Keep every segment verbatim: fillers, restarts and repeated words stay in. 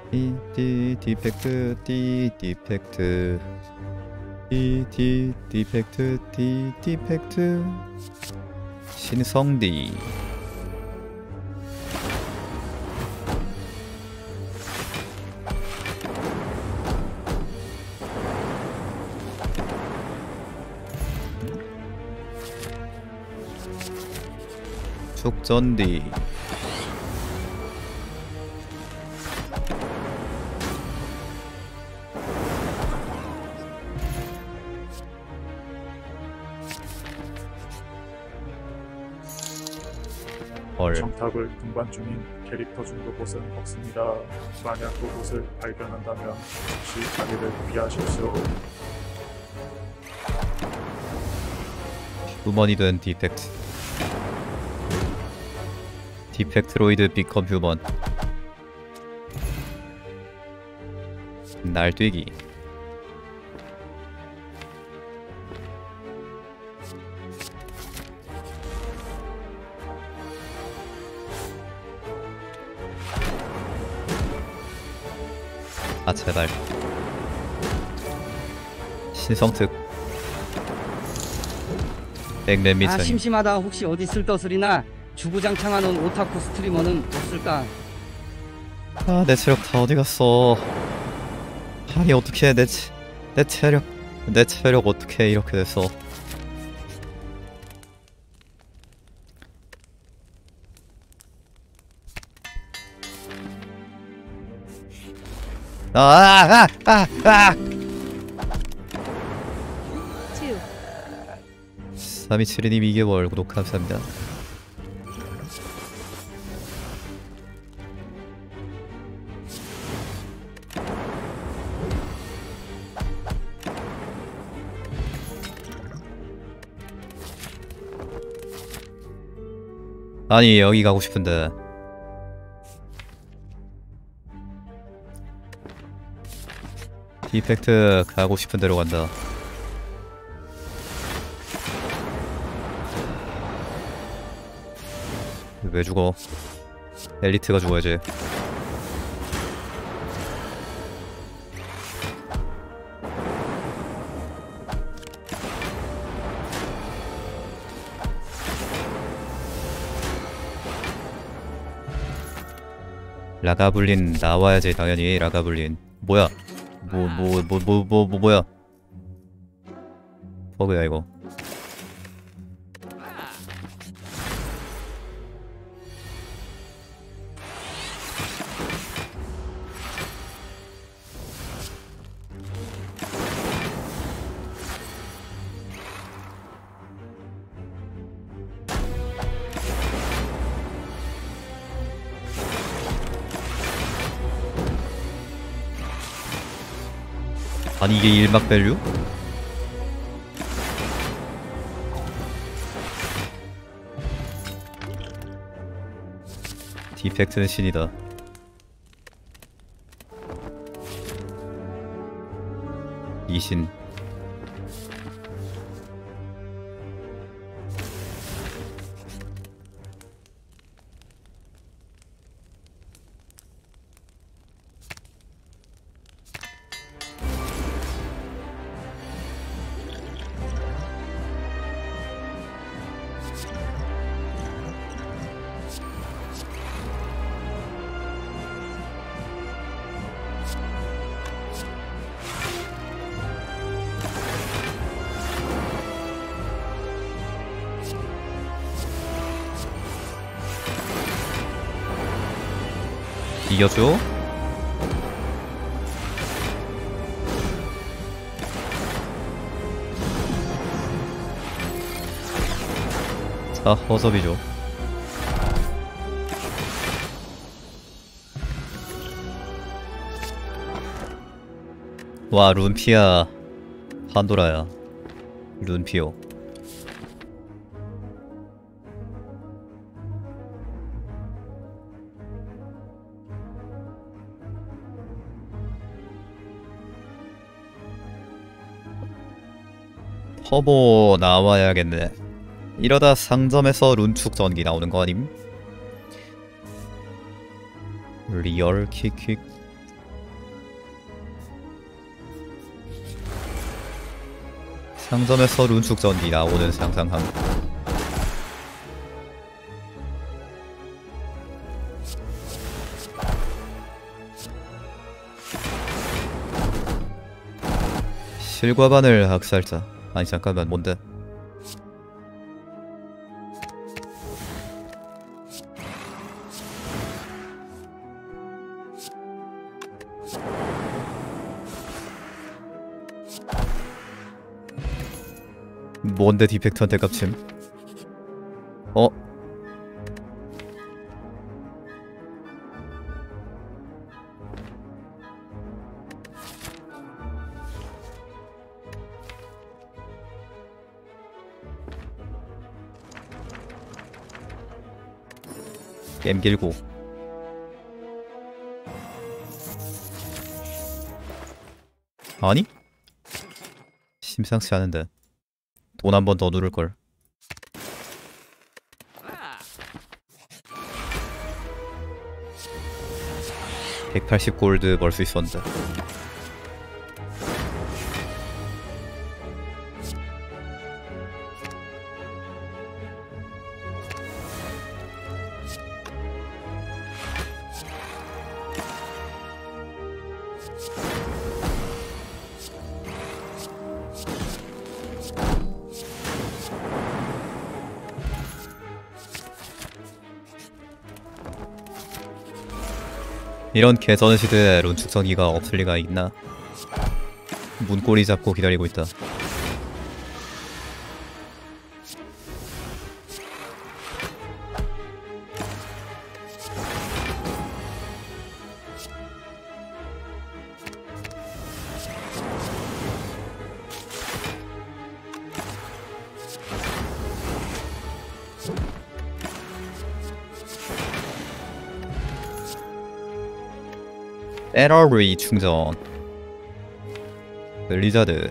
디, 디, 디펙트, 디, 디펙트. 디, 디, 디펙트, 디, 디펙트. 신성디. 축전디. 헐. 정탑을 등반 중인 캐릭터 중 로봇은 없습니다. 만약 로봇을 발견한다면 즉시 자리를 피하십시오. 휴먼이 된 디펙트. 디펙트로이드 비컴 휴먼. 날뛰기. 아 제발. 신성특. 백맨 아 미천이. 심심하다. 혹시 어디 쓸데없으리나 주구장창하는 오타쿠 스트리머는 없을까? 아 내 체력 다 어디 갔어. 아니 어떻게 내, 체, 내 체력 내 체력 어떻게 이렇게 됐어. 아아아아 아, 아, 아. 삼이칠이님 이 개월 구독 감사합니다. 아니 여기 가고 싶은데. 디펙트 가고 싶은 데로 간다. 왜 죽어? 엘리트가 죽어야지. 라가블린 나와야지 당연히. 라가블린 뭐야? 뭐 뭐 뭐 뭐 뭐 뭐 뭐야? 버그야 이거. 아니 이게 일막 밸류? 디펙트는 신이다. 이신. 이겨줘? 자, 허접이죠. 와, 룬피아 판도라야. 룬피오. 터보 나와야겠네. 이러다 상점에서 룬축 전기 나오는 거 아님? 리얼 킥킥. 상점에서 룬축 전기 나오는 상상함. 실과바늘 학살자. 아니 잠깐만 뭔데? 뭔데 디펙트한테 깝침? 어? 게임 길고. 아니? 심상치 않은데. 돈 한 번 더 누를걸. 백팔십 골드 벌 수 있었는데. 이런 개전 시대에 룬축성기가 없을 리가 있나? 문고리 잡고 기다리고 있다. 에러리 충전. 블리자드.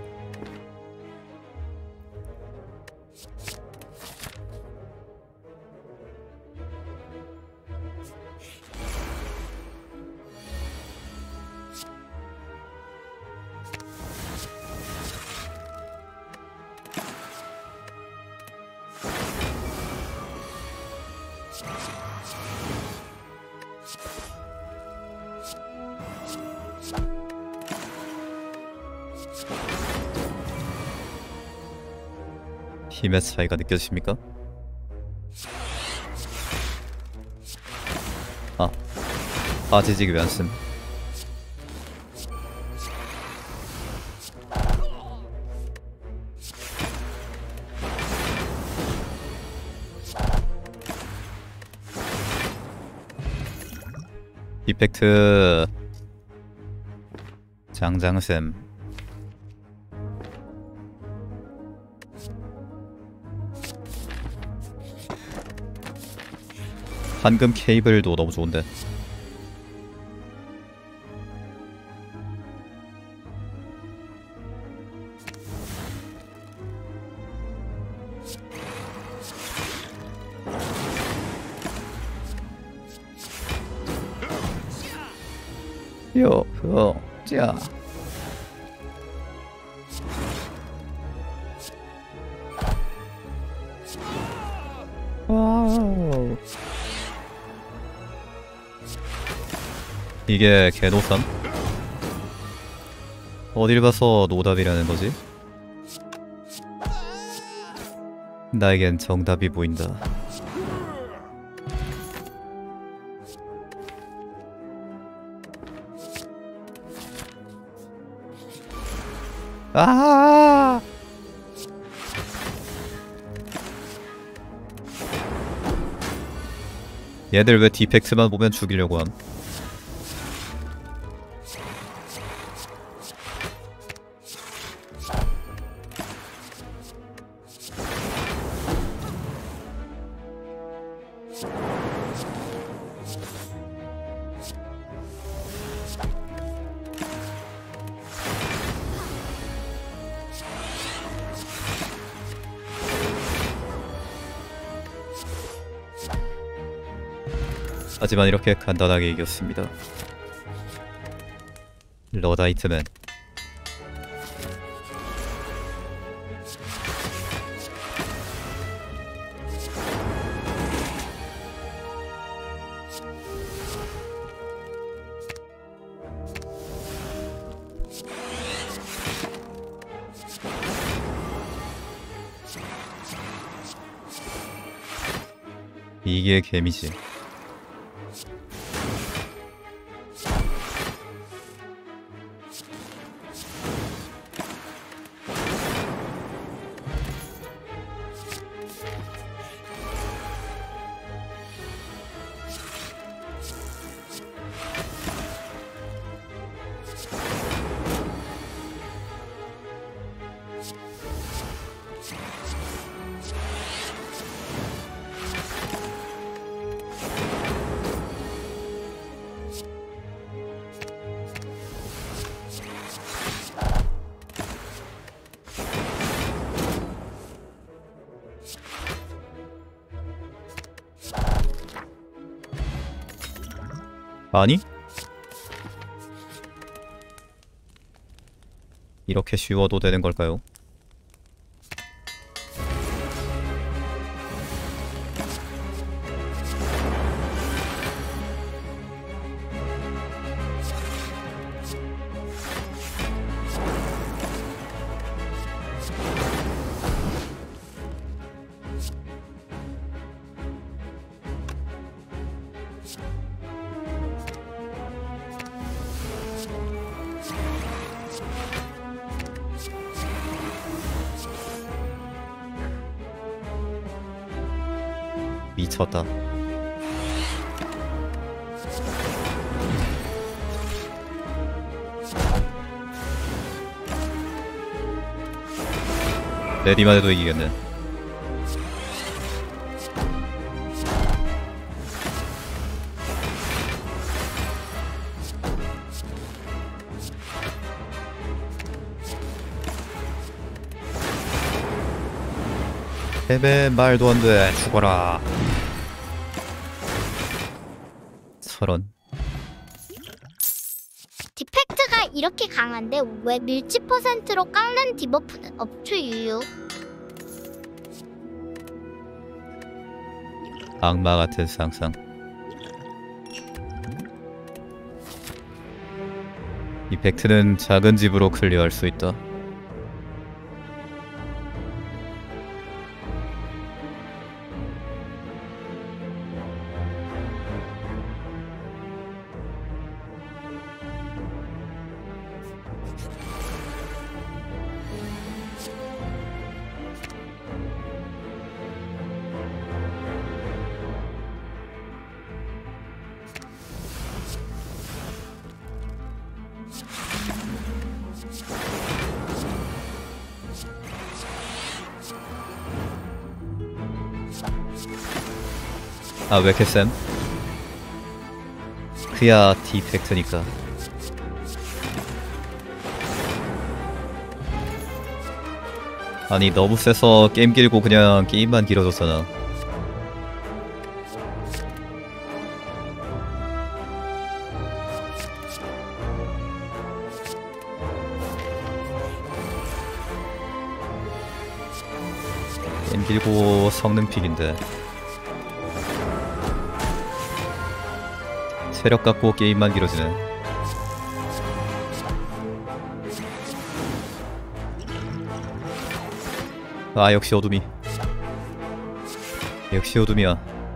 힘의 차이가 느껴지십니까? 아, 빠지지기 왜 안 씀? 이펙트 장장샘. 황금 케이블도 너무 좋은데. 요, 요, 자. 와우. 이게 개노삼? 어딜 봐서 노답이라는 거지? 나에겐 정답이 보인다. 아! 얘들 왜 디펙트만 보면 죽이려고 함? 하지만 이렇게 간단하게 이겼습니다. 러다이트맨. 이게 개미지. 아니? 이렇게 쉬워도 되는 걸까요? 미쳤다. 내리만 해도 이기겠네. 패배 말도 안 돼. 죽어라. 저런. 디펙트가 이렇게 강한데 왜 밀치 퍼센트로 깎는 디버프는 없죠 유유? 악마 같은 상상. 이펙트는 작은 집으로 클리어할 수 있다. 아, 왜 이렇게 쌤? 그야 디펙트니까. 아니 너무 세서 게임 길고 그냥 게임만 길어졌잖아. 게임 길고 성능 픽인데 체력 갖고 게임만 길어지네. 아 역시 어둠이. 역시 어둠이야.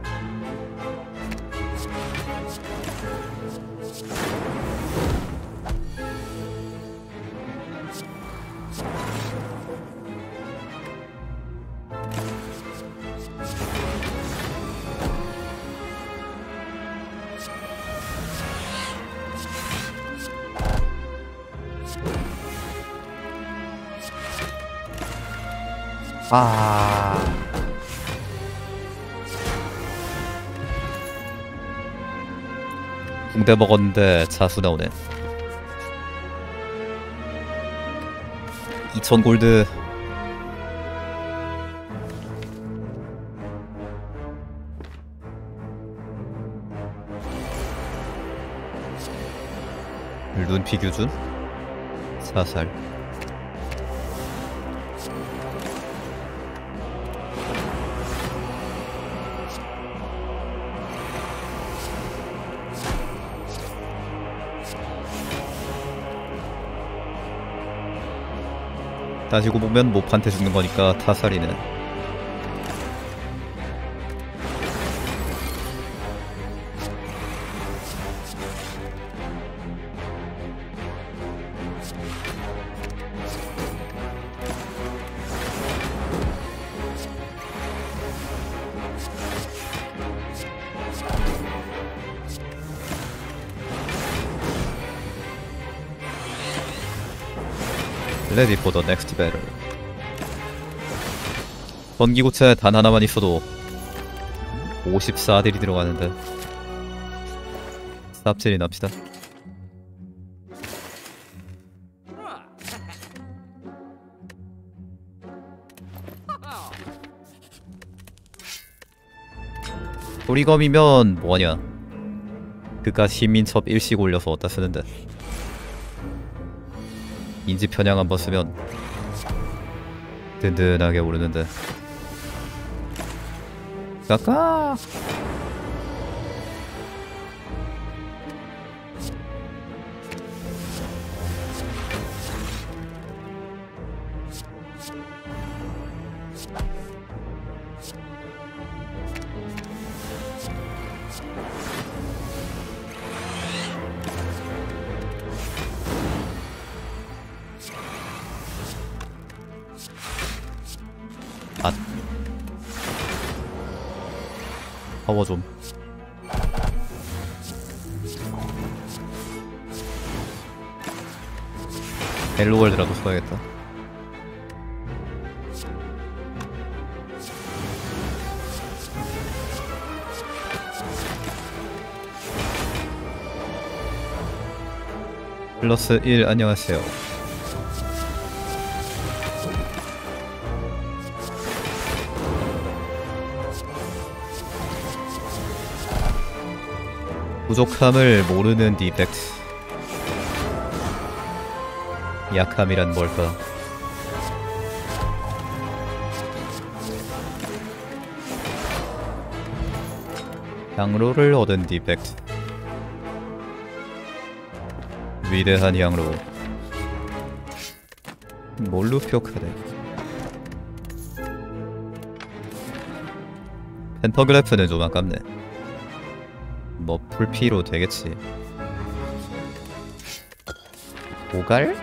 아. 붕대 먹었는데 자수 나오네. 이천 골드. 눈피 규준? 사살. 따지고 보면 모판테 죽는 거니까 타살이네. Ready for the next battle. 전기고체 단 하나만 있어도 오십사 딜이 들어가는데 쌉질이 납시다. 도리검이면 뭐하냐, 그깟 힘민첩 일씩 올려서 어디다 쓰는데. 인지 편향 한번 쓰면 든든하게 오르는데. 까까. 아, 파워 좀. 헬로월드라도 써야겠다. 플러스 일. 안녕하세요. 부족함을 모르는 디펙트. 약함이란 뭘까? 향로를 얻은 디펙트. 위대한 향로. 뭘로 표현하네. 펜터그래프는 좀 아깝네. 뭐 풀피로 되겠지. 고갈?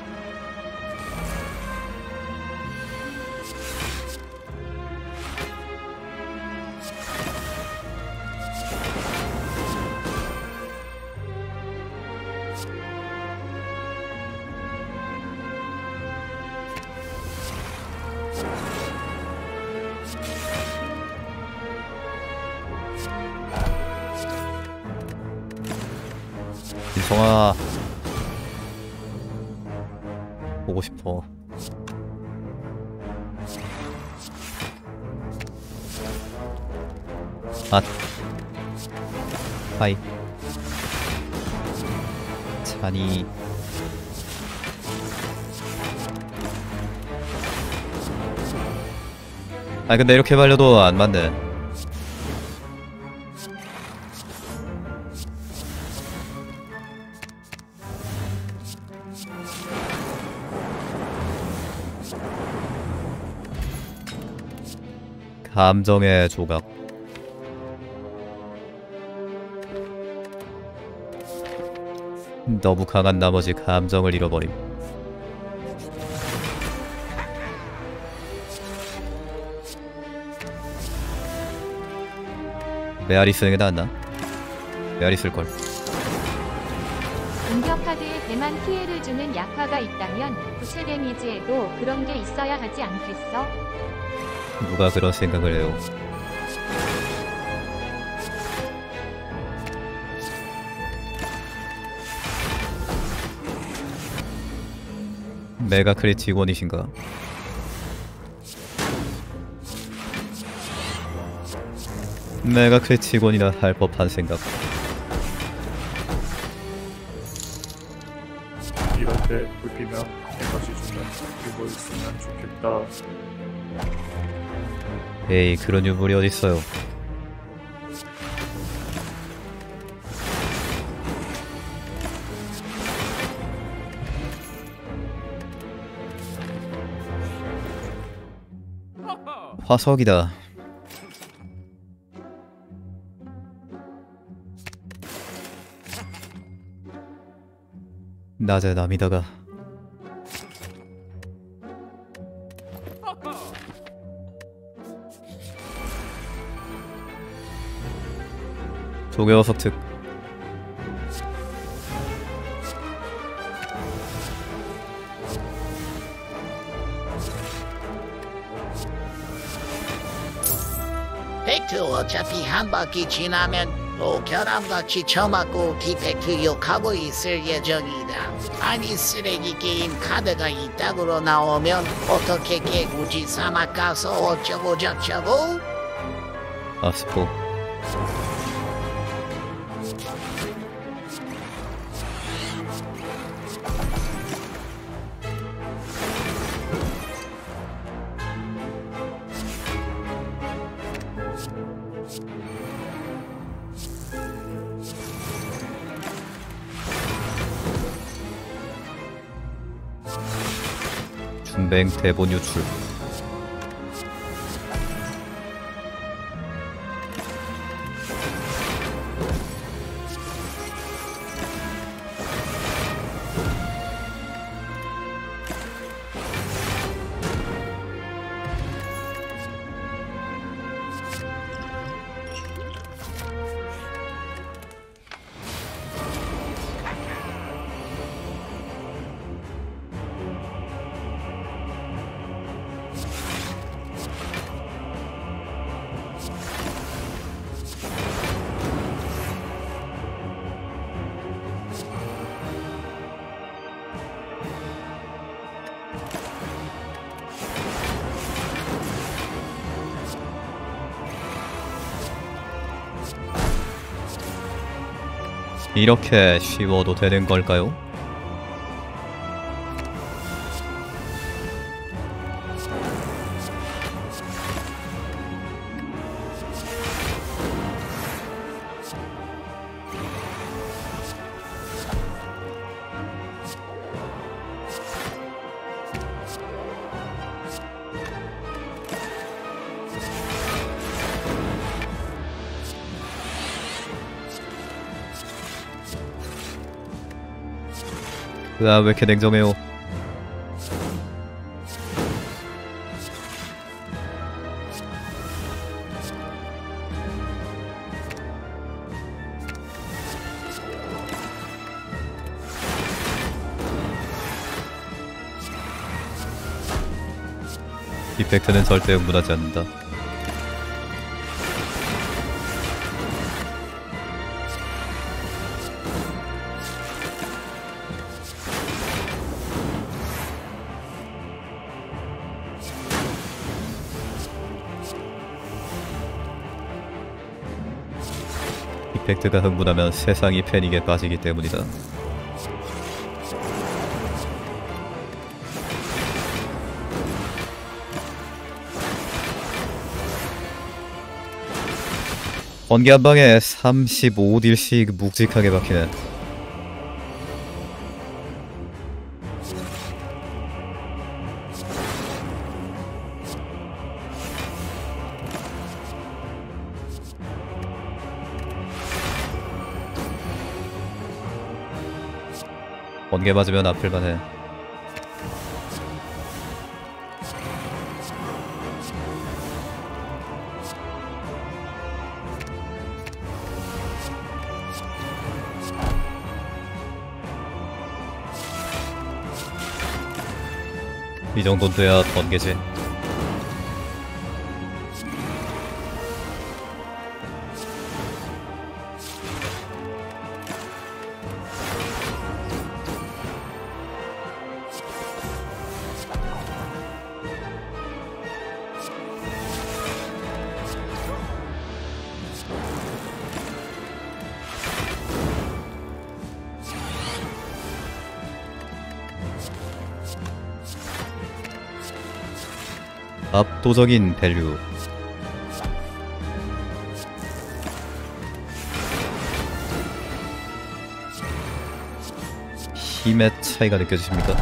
인성아, 보고 싶어. 아, 하이. 찬이. 아 근데 이렇게 말려도 안 맞네. 감정의 조각. 너무 강한 나머지 감정을 잃어버림. 메아리 쓰는 게 낫나? 메아리 쓸걸. 공격 카드에 대만 피해를 주는 약화가 있다면 구체 데미지에도 그런 게 있어야 하지 않겠어? 누가 그런 생각을 해요. 메가 크리틱원이신가? 메가 크리틱원이나 할 법한 생각. 이럴 때 불피면 에너지 주면 그거 있으면 좋겠다. 에이, 그런 유물이 어딨어요. 화석이다. 낮에 남이다가 조개어석 특. 디펙트 어차피 한 바퀴 지나면 또 결함같이 처맞고 디펙트 욕하고 있을 예정이다. 아니 쓰레기 게임 카드가 이따구로 나오면 어떻게 개구지 사막 가서 어쩌고 저쩌고? 아스포. 준뱅 대본 유출. 이렇게 쉬워도 되는 걸까요? 으아, 왜 이렇게 냉정해요? 디펙트는 절대 응분하지 않는다. 디펙트가 흥분하면 세상이 패닉에 빠지기 때문이다. 번개 한 방에 삼십오 딜씩 묵직하게 박히네. 번개 맞으면 아플만 해. 이 정도는 돼야 번개지. 압도적인 밸류. 힘의 차이가 느껴지십니까?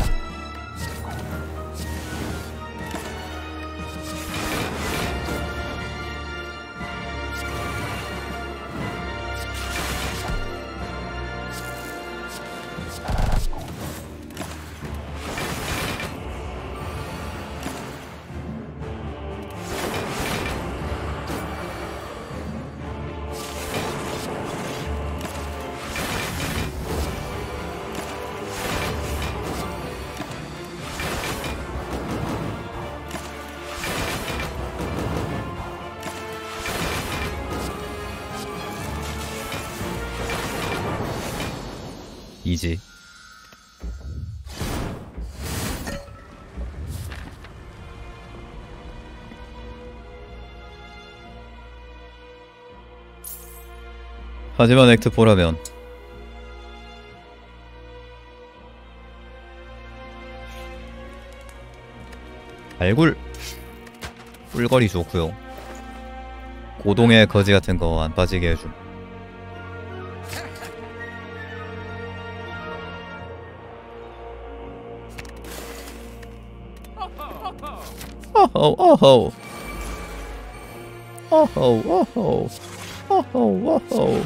아니지. 하지만 액트 포라면 발굴 꿀거리 좋고요. 고동의 거지 같은 거 안 빠지게 해줌. 어허 어허 어허 어허 어허 어허.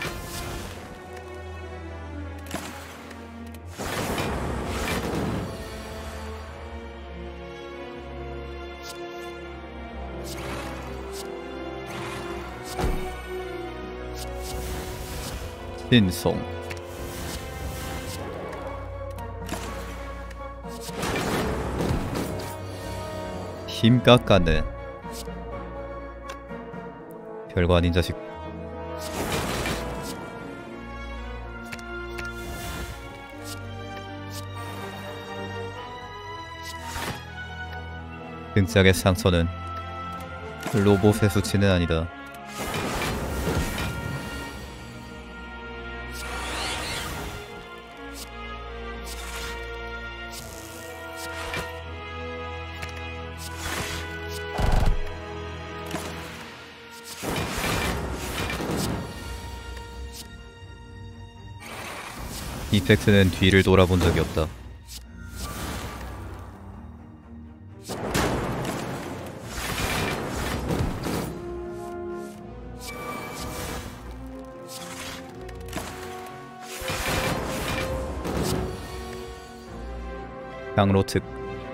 신성 힘 깎아내. 별거 아닌 자식. 등짝의 상처는 로봇의 수치는 아니다. 이펙트는 뒤를 돌아본 적이 없다. 강로특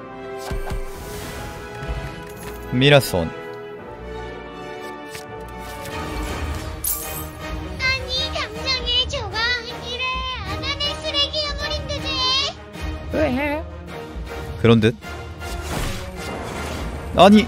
미라손. 아니 감정의 조각 이래 아간의 쓰레기가 버린 듯해. 왜? 그런 듯. 아니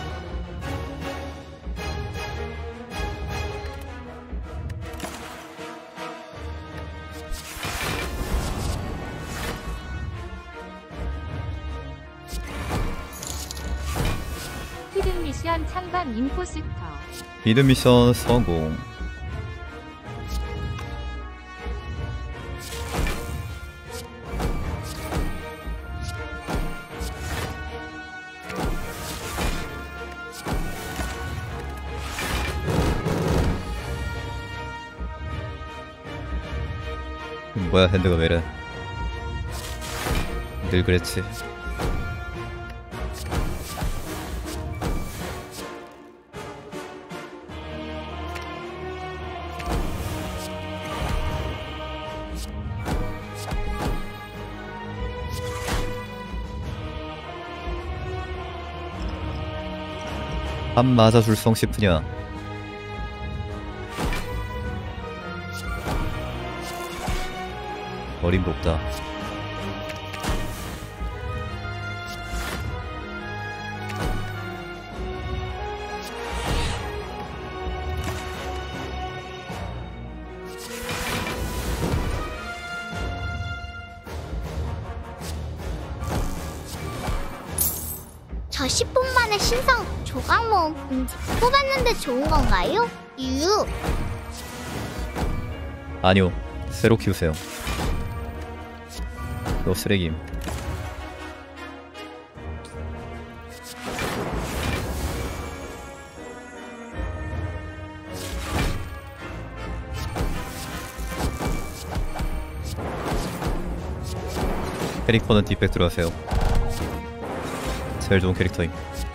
히든 미션 창반 임포스터. 비드 미션 성공. 뭐야 핸드가 왜이래. 늘 그랬지. 한 맞아줄 성 싶으냐. 어림도 없다. 저 십 분 만에 신성 조각 모음 금지 뽑았는데 좋은 건가요? 유. 아니요. 새로 키우세요. 너 쓰레김. 캐릭터는 뒷백 들어가세요. 제일 좋은 캐릭터임.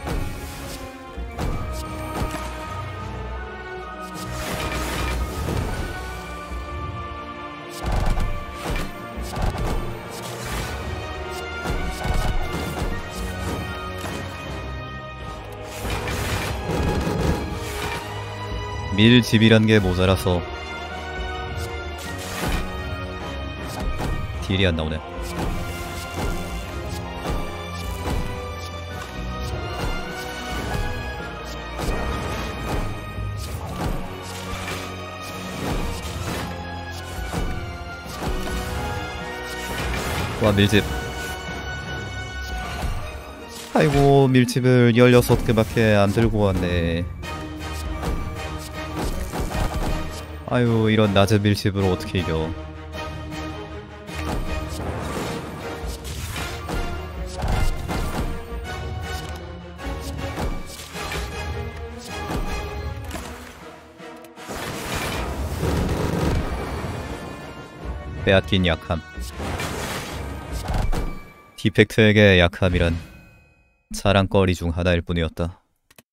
밀집이란 게 모자라서 딜이 안 나오네. 와 밀집. 아이고 밀집을 열여섯 개밖에 안 들고 왔네. 아유 이런 낮은 밀집으로 어떻게 이겨. 빼앗긴 약함. 디펙트에게 약함이란 자랑거리 중 하나일 뿐이었다.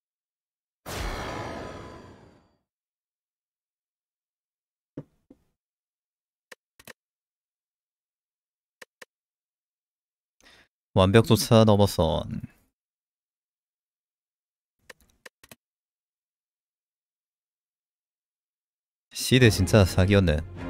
완벽조차 넘어선. 시드 진짜 사기였네.